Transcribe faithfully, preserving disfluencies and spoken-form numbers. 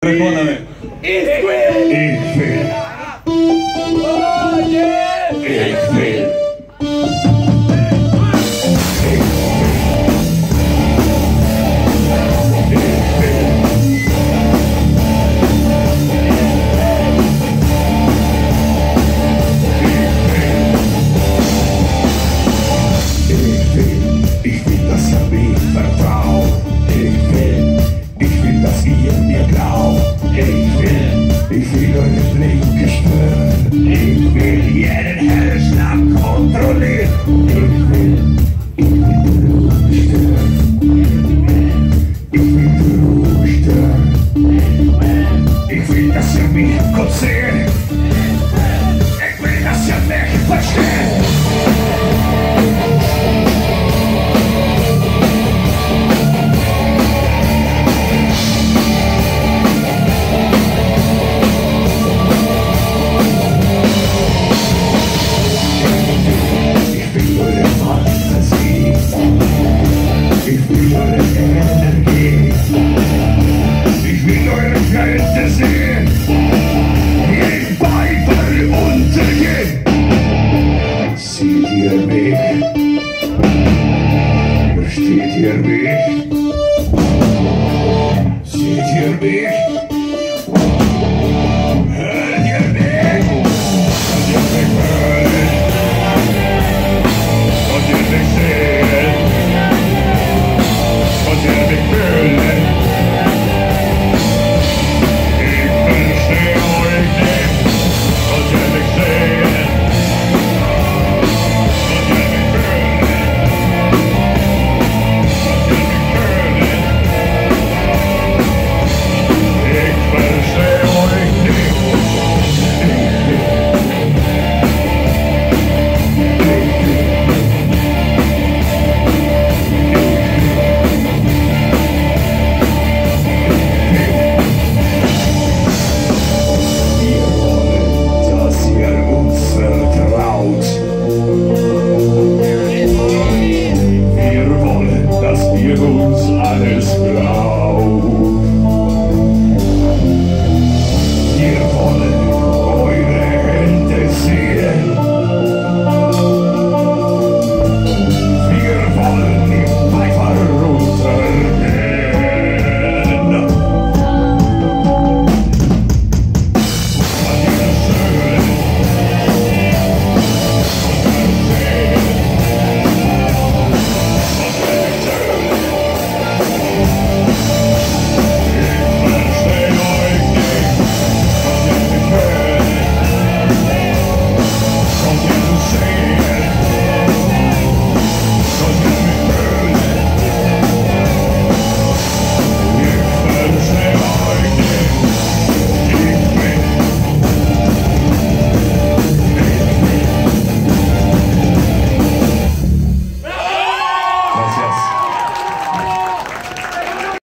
Respóndame. Ich will. Ich will. Oh, yeah. Ich will. Ich will, dass ihr mir vertraut. Ich will, ich will, dass ihr mir glaubt. Ich will, ich will eure Blicke spüren. Ich will jeden Herzschlag kontrollieren. Ich will, ich will die Ruhe stören. Ich will die Ruhe stören. Ich will, dass ihr mich gut seht. Ich will, dass ihr mich versteht. Ich will eure Energie. Ich will eure Kälte sehen. Jeden Beifall untergehen. Seht ihr mich? Versteht ihr mich? Seht ihr mich?